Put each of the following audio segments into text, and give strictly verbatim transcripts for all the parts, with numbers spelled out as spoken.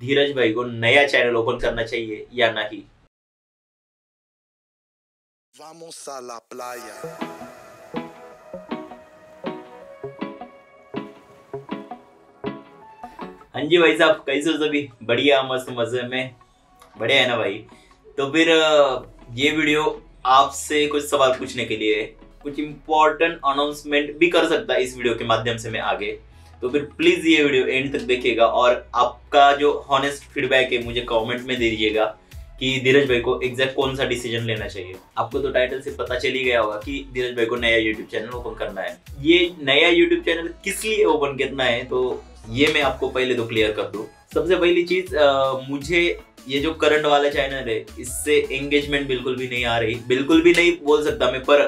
धीरज भाई को नया चैनल ओपन करना चाहिए या नहीं। Vamos a la playa. हाँ जी भाई साहब, कैसे हो सभी? बढ़िया, मस्त मजे में, बढ़िया है ना भाई। तो फिर ये वीडियो आपसे कुछ सवाल पूछने के लिए, कुछ इम्पोर्टेंट अनाउंसमेंट भी कर सकता है इस वीडियो के माध्यम से मैं आगे। तो फिर प्लीज ये वीडियो एंड तक देखिएगा और आपका जो हॉनेस्ट फीडबैक है मुझे कमेंट में दीजिएगा कि धीरज भाई को एग्जैक्ट कौन सा डिसीजन लेना चाहिए। आपको तो टाइटल से पता चल ही गया होगा कि धीरज भाई को नया यूट्यूब चैनल ओपन करना है। ये नया यूट्यूब चैनल किस लिए ओपन करना है तो ये मैं आपको पहले तो क्लियर कर दूं। सबसे पहली चीज, मुझे ये जो करंट वाला चैनल है इससे एंगेजमेंट बिल्कुल भी नहीं आ रही, बिल्कुल भी नहीं बोल सकता मैं, पर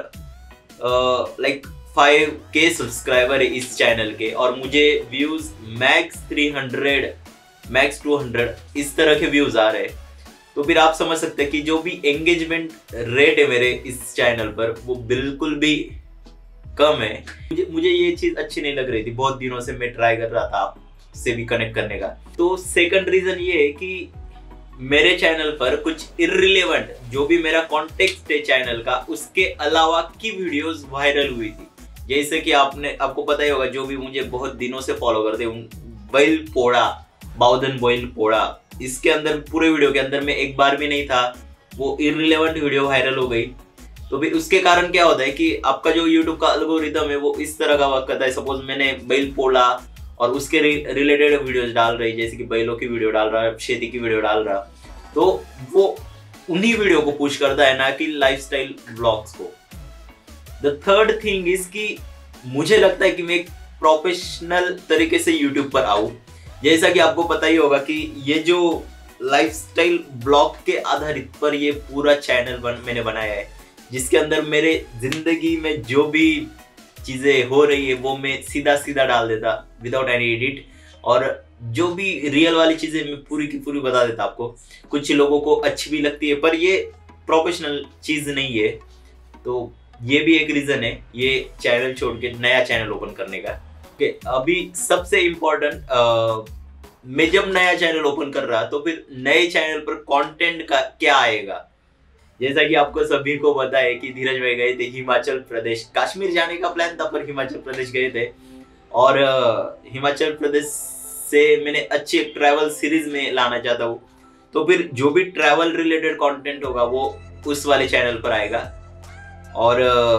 लाइक फाइव के सब्सक्राइबर है इस चैनल के और मुझे views max three hundred, max two hundred इस तरह के व्यूज आ रहे हैं। तो फिर आप समझ सकते हैं कि जो भी एंगेजमेंट रेट है मेरे इस चैनल पर वो बिल्कुल भी कम है। मुझे मुझे ये चीज अच्छी नहीं लग रही थी, बहुत दिनों से मैं ट्राई कर रहा था आपसे भी कनेक्ट करने का। तो सेकंड रीजन ये है कि मेरे चैनल पर कुछ इररिलेवेंट, जो भी मेरा कॉन्टेक्स्ट है चैनल का, उसके अलावा की वीडियोस वायरल हुई थी। जैसे कि आपने आपको पता ही होगा, जो भी मुझे बहुत दिनों से फॉलो करते हैं, बैल पोड़ा, बाउदन बैल पोड़ा, इसके अंदर पूरे वीडियो के अंदर में एक बार भी नहीं था, वो इररिलेवेंट वीडियो वायरल हो गई। तो फिर उसके कारण क्या होता है कि आपका जो YouTube का एल्गोरिथम है वो इस तरह का वर्क करता है। सपोज मैंने बैल पोड़ा और उसके रिलेटेड वीडियोस डाल रही, जैसे कि बैलों की वीडियो डाल रहा है, खेती की वीडियो डाल रहा, तो वो उन्हीं वीडियो को पुश करता है, ना कि लाइफस्टाइल व्लॉग्स को। द थर्ड थिंग इज कि मुझे लगता है कि मैं एक प्रोफेशनल तरीके से यूट्यूब पर आऊं। जैसा कि आपको पता ही होगा कि ये जो लाइफस्टाइल ब्लॉग के आधारित पर ये पूरा चैनल बन, मैंने बनाया है, जिसके अंदर मेरे जिंदगी में जो भी चीजें हो रही है वो मैं सीधा सीधा डाल देता विदाउट एनी एडिट, और जो भी रियल वाली चीजें मैं पूरी की पूरी बता देता आपको। कुछ लोगों को अच्छी भी लगती है, पर ये प्रोफेशनल चीज नहीं है। तो ये भी एक रीजन है ये चैनल छोड़ के नया चैनल ओपन करने का। ओके, अभी सबसे इम्पोर्टेंट, मैं जब नया चैनल ओपन कर रहा तो फिर नए चैनल पर कंटेंट का क्या आएगा। जैसा कि आपको सभी को पता है कि धीरज भाई गए थे हिमाचल प्रदेश, कश्मीर जाने का प्लान था पर हिमाचल प्रदेश गए थे, और हिमाचल प्रदेश से मैंने अच्छी ट्रैवल सीरीज में लाना चाहता हूँ। तो फिर जो भी ट्रैवल रिलेटेड कंटेंट होगा वो उस वाले चैनल पर आएगा, और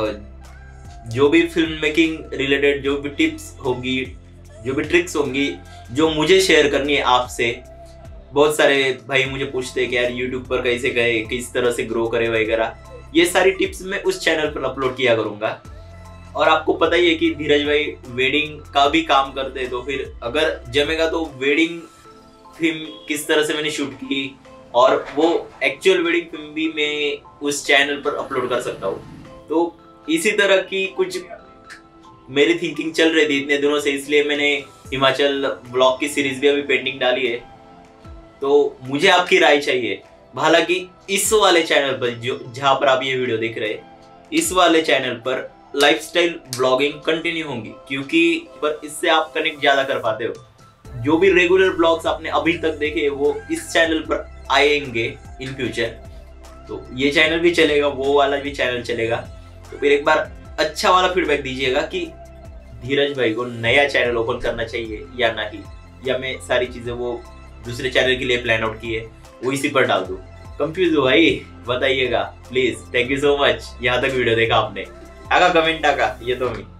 जो भी फिल्म मेकिंग रिलेटेड जो भी टिप्स होगी, जो भी ट्रिक्स होंगी जो मुझे शेयर करनी है आपसे। बहुत सारे भाई मुझे पूछते हैं कि यार यूट्यूब पर कैसे गए, किस तरह से ग्रो करे वगैरह, ये सारी टिप्स मैं उस चैनल पर अपलोड किया करूंगा। और आपको पता ही है कि धीरज भाई वेडिंग का भी काम करते हैं, तो फिर अगर जमेगा तो वेडिंग फिल्म किस तरह से मैंने शूट की और वो एक्चुअल वेडिंग फिल्म भी मैं उस चैनल पर अपलोड कर सकता हूँ। तो इसी तरह की कुछ मेरी थिंकिंग चल रही थी इतने दिनों से, इसलिए मैंने हिमाचल ब्लॉग की सीरीज भी अभी पेंडिंग डाली है। तो मुझे आपकी राय चाहिए। हालांकि इस वाले चैनल पर जो जहां पर आप ये वीडियो देख रहे हैं, इस वाले चैनल पर लाइफस्टाइल ब्लॉगिंग कंटिन्यू होंगी, क्योंकि पर इससे आप कनेक्ट ज्यादा कर पाते हो। जो भी रेगुलर ब्लॉग्स आपने अभी तक देखे वो इस चैनल पर आएंगे इन फ्यूचर। तो ये चैनल भी चलेगा, वो वाला भी चैनल चलेगा। तो फिर एक बार अच्छा वाला फीडबैक दीजिएगा कि धीरज भाई को नया चैनल ओपन करना चाहिए या नहीं, या मैं सारी चीजें वो दूसरे चैनल के लिए प्लान आउट की है वो इसी पर डाल दूं। कंफ्यूज हो भाई, बताइएगा please. Thank you so much, यहाँ तक वीडियो देखा आपने। आगा कमेंट आगा ये तो मैं